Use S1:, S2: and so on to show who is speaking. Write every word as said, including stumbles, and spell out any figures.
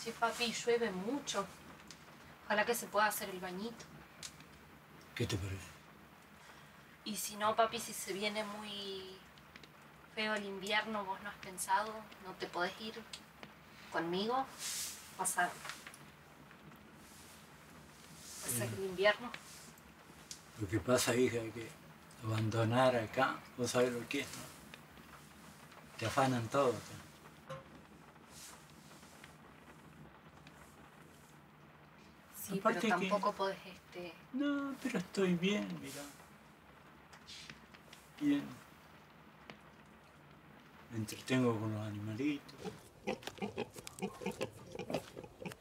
S1: Che, papi, llueve mucho. Ojalá que se pueda hacer el bañito.
S2: ¿Qué te parece?
S1: Y si no, papi, si se viene muy feo el invierno, vos no has pensado, no te podés ir conmigo, pasar, pasar
S2: Eh,
S1: el invierno.
S2: Lo que pasa, hija, es que abandonar acá, vos sabés lo que es, ¿no? Te afanan todo acá.
S1: Sí,
S2: Aparte
S1: pero
S2: que...
S1: tampoco podés, este...
S2: No, pero estoy bien, mira. Bien. Me entretengo con los animalitos.